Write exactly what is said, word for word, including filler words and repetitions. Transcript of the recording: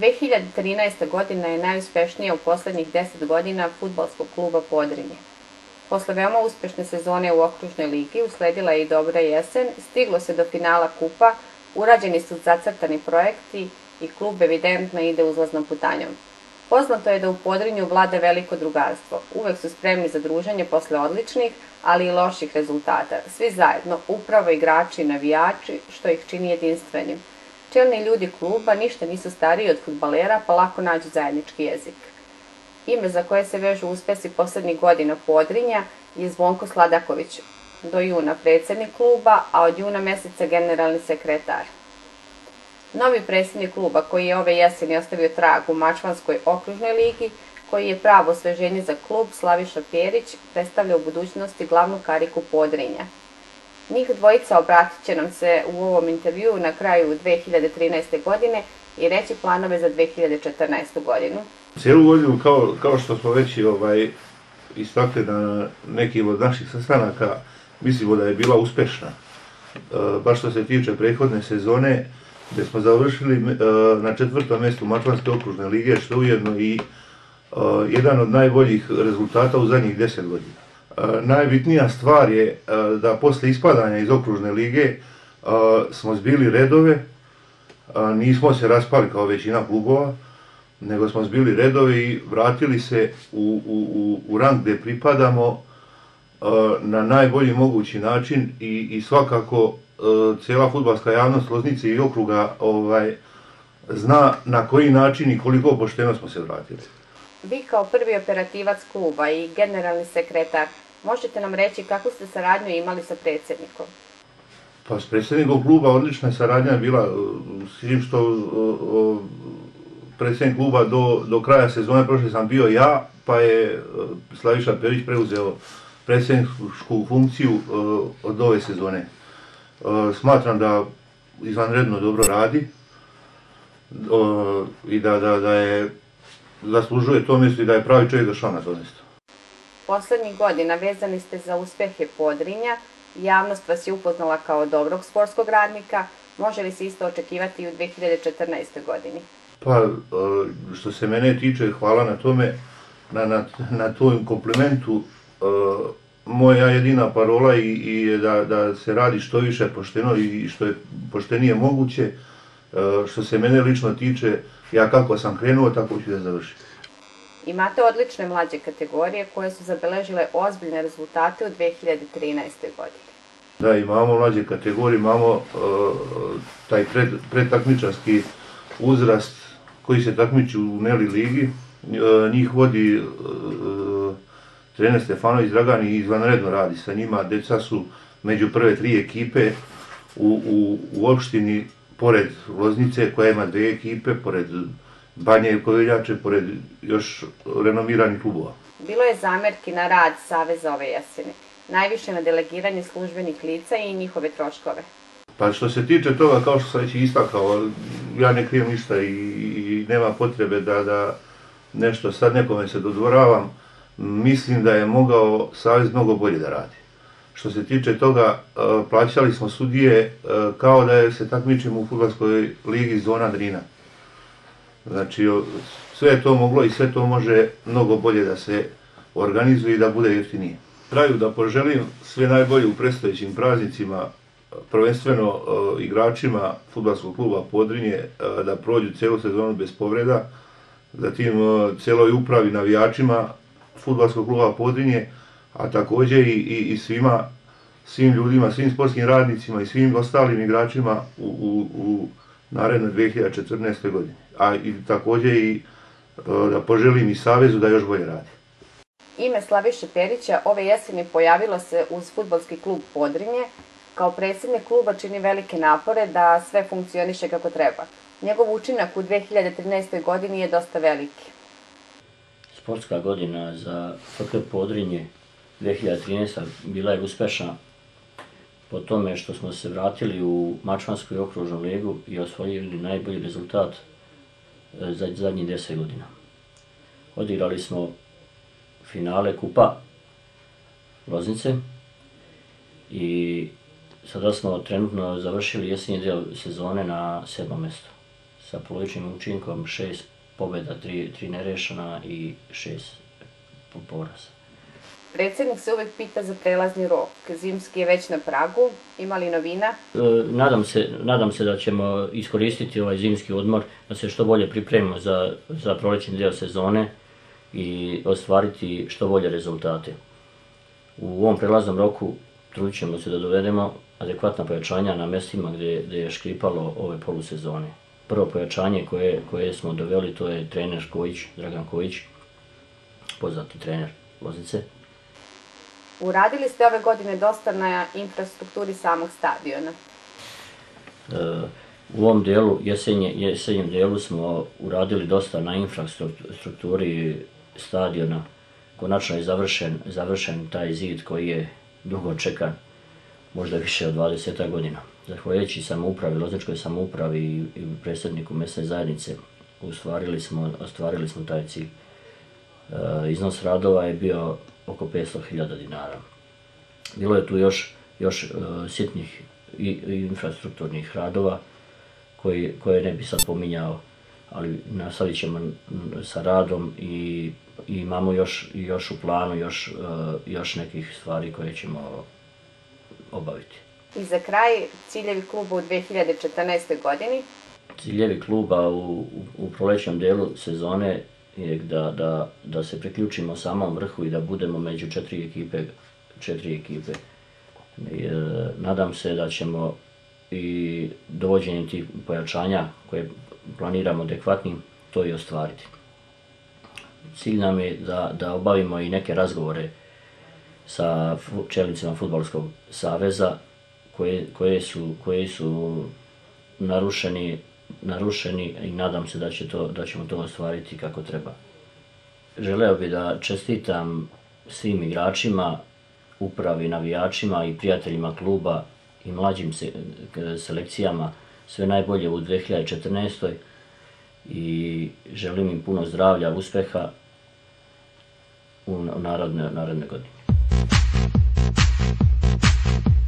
dve hiljade trinaesta. godina je najuspešnija u poslednjih deset godina fudbalskog kluba Podrinje. Posle veoma uspešne sezone u okružnoj ligi usledila je i dobra jesen, stiglo se do finala kupa, urađeni su zacrtani projekti i klub evidentno ide uzlaznom putanjom. Poznato je da u Podrinju vlada veliko drugarstvo. Uvek su spremni za druženje posle odličnih, ali i loših rezultata. Svi zajedno, upravo igrači i navijači, što ih čini jedinstvenim. Čelni ljudi kluba ništa nisu stariji od fudbalera, pa lako nađu zajednički jezik. Ime za koje se vežu uspesi poslednjih godina Podrinja je Zvonko Sladaković, do juna predsednik kluba, a od juna meseca generalni sekretar. Novi predsednik kluba, koji je ove jeseni ostavio trag u Mačvanskoj okružnoj ligi, koji je pravo osveženje za klub, Slaviša Perić, predstavlja u budućnosti glavnu kariku Podrinja. Njih dvojica obratit će nam se u ovom intervjuu na kraju dve hiljade trinaeste. godine i reći planove za dve hiljade četrnaestu. godinu. Cijelu godinu, kao, kao što smo već ovaj, istakli na nekim od naših sastanaka, mislimo da je bila uspešna. E, baš što se tiče prethodne sezone, gde smo završili e, na četvrtom mjestu Mačvanske okružne lige, što je ujedno i e, jedan od najboljih rezultata u zadnjih deset godina. E, najbitnija stvar je e, da posle ispadanja iz okružne lige e, smo zbili redove, e, nismo se raspali kao većina klubova, nego smo zbili redove i vratili se u, u, u rang gde pripadamo uh, na najbolji mogući način i, i svakako uh, cijela fudbalska javnost Loznice i okruga ovaj, zna na koji način i koliko pošteno smo se vratili. Vi kao prvi operativac kluba i generalni sekretar, možete nam reći kakvu ste saradnju imali sa predsjednikom? Pa s predsjednikom kluba odlična saradnja je bila, s tim što uh, uh, predsjednik kluba do, do kraja sezone prošle sam bio ja, pa je Slaviša Perić preuzeo predsjedničku funkciju uh, od ove sezone. Uh, smatram da izvanredno dobro radi uh, i da, da, da je zaslužuje to mjesto i da je pravi čovjek došao na to mjesto. Poslednjih godina vezani ste za uspehe Podrinja, javnost vas je upoznala kao dobrog sportskog radnika, može li se isto očekivati i u dve hiljade četrnaestoj. godini? Pa, što se mene tiče, hvala na tome, na, na, na tom komplimentu. Moja jedina parola i, i je da, da se radi što više pošteno i što je poštenije moguće. Što se mene lično tiče, ja kako sam krenuo, tako ću da završim. Imate odlične mlađe kategorije koje su zabeležile ozbiljne rezultate u dve hiljade trinaestoj. godini. Da, imamo mlađe kategorije, imamo uh, taj pred, predtakmičarski uzrast koji se takmiči u Neli ligi. E, njih vodi e, trener Stefanović Dragan i izvanredno radi sa njima. Deca su među prve tri ekipe u, u, u opštini, pored Loznice koja ima dve ekipe, pored Banje Koviljače, pored još renomiranih klubova. Bilo je zamerki na rad Saveza ove jeseni, najviše na delegiranje službenih lica i njihove troškove. Pa što se tiče toga, kao što sam već istakao, ja ne krijem ništa i, i nema potrebe da, da nešto sad nekome se dodvoravam. Mislim da je mogao Savez mnogo bolje da radi. Što se tiče toga, plaćali smo sudije kao da je se takmičimo u fudbalskoj ligi Zona Drina. Znači, sve je to moglo i sve to može mnogo bolje da se organizuje i da bude jeftinije. Na kraju da poželim sve najbolje u predstojećim praznicima, prvenstveno uh, igračima fudbalskog kluba Podrinje uh, da prođu cijelu sezonu bez povreda, zatim uh, cijeloj upravi navijačima fudbalskog kluba Podrinje, a također i, i, i svima, svim ljudima, svim sportskim radnicima i svim ostalim igračima u, u, u narednoj dve hiljade četrnaestoj. godini. A i također i uh, da poželim i Savezu da još bolje radi. Ime Slaviše Perića ove jeseni pojavilo se uz fudbalski klub Podrinje. Kao predsjednik kluba čini velike napore da sve funkcioniše kako treba. Njegov učinak u dve hiljade trinaestoj. godini je dosta veliki. Sportska godina za F K Podrinje dve hiljade trinaesta. bila je uspešna po tome što smo se vratili u Mačvansku okružnu ligu i osvojili najbolji rezultat za zadnjih deset godina. Odigrali smo finale kupa Loznice i sada smo trenutno završili jesenji del sezone na sedmom mjestu sa polovičnim učinkom, šest pobjeda, tri, tri nerešena i šest poraza. Predsjednik se uvijek pita za prelazni rok. Zimski je već na pragu. Ima li novina? E, nadam se, nadam se da ćemo iskoristiti ovaj zimski odmor, da se što bolje pripremimo za, za prolećni dio sezone i ostvariti što bolje rezultate. U ovom prelaznom roku trudit ćemo se da dovedemo adekvatna pojačanja na mjestima gdje, gdje je škripalo ove polusezone. Prvo pojačanje koje, koje smo doveli, to je trener Kojić, Dragan Kojić, poznati trener Loznice. Uradili ste ove godine dosta na infrastrukturi samog stadiona. E, u ovom dijelu, jesenje, jesenjem dijelu smo uradili dosta na infrastrukturi stadiona. Konačno je završen, završen taj zid koji je dugo čekan, možda više od dvadeset godina. Zahvaljujući samoupravi, Lozničkoj samoupravi i, i predsjedniku mjesne zajednice, ostvarili smo, ostvarili smo taj cilj. E, iznos radova je bio oko petsto hiljada dinara. Bilo je tu još, još uh, sitnih i, i infrastrukturnih radova koji, koje ne bi sad pominjao, ali nastavit ćemo sa radom i, i imamo još, još u planu još, uh, još nekih stvari koje ćemo obaviti. I za kraj, ciljevi kluba u dve hiljade četrnaestoj godini? Ciljevi kluba u, u, u prolećnom dijelu sezone je da, da, da se priključimo samom vrhu i da budemo među četiri ekipe. Četiri ekipe. I, e, nadam se da ćemo i dovođenjem tih pojačanja koje planiramo adekvatnim to i ostvariti. Cilj nam je da, da obavimo i neke razgovore sa čelnicima Fudbalskog saveza koje, koje, su, koje su narušeni narušeni i nadam se da, će to, da ćemo to ostvariti kako treba. Želeo bih da čestitam svim igračima, upravi, navijačima i prijateljima kluba i mlađim se, selekcijama sve najbolje u dve hiljade četrnaestoj i želim im puno zdravlja, uspjeha u narodne, narodne godine.